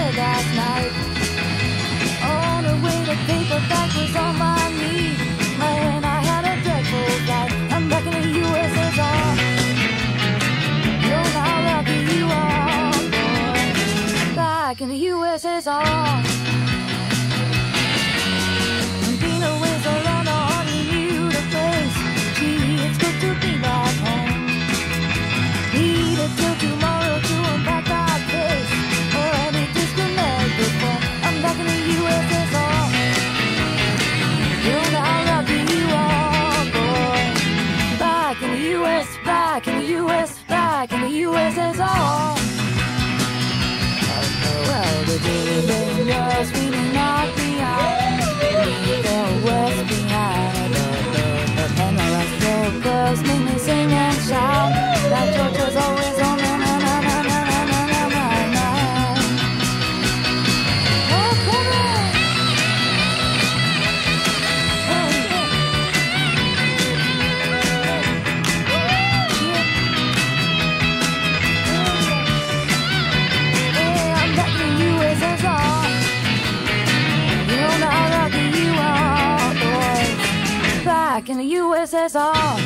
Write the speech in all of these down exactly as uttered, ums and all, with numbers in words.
bed last night. On the way to paperback was on my knee. Man, I had a dreadful flight. I'm back in the U S S R. You know how lucky you are, boy. Back in the U S S R. Been away so long, I hardly knew the place. Gee, it's good to be back home. Need it till tomorrow to unpack that place. Or any disconnect before I'm back in the U S S R. You know how lucky you are, boy. Back in the U S, back in the U S, back in the U S S R. Well, the day was really knocked me out. The west behind the, the, the penalized vocals make me sing and shout. That George was always on na na na na na na na na na na. Oh, come on. Oh, yeah. Hey, I'm back in the U S S R. You know how lucky you are, boy. Back in the U S S R.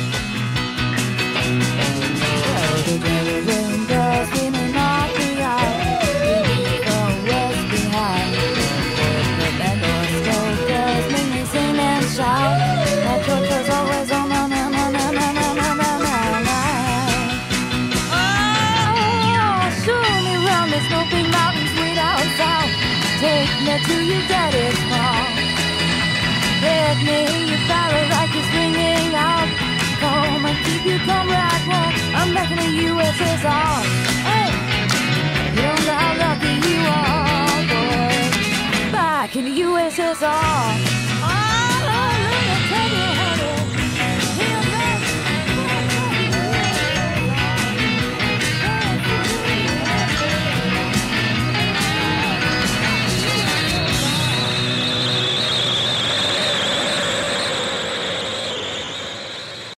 Well, the German girls really knocked me out. Leave the west behind. The Beatles White girls make me sing and shout. That George was always on na na na na na na na na na na. Oh, show me round the smoking mountains way down south. Take me to your daddy's farm. Let me hear your barrel like it's ringing out. Come and keep you comrade warm. I'm back in the U S S R. Hey, you don't know how lucky you are, boy. Back in the U S S R.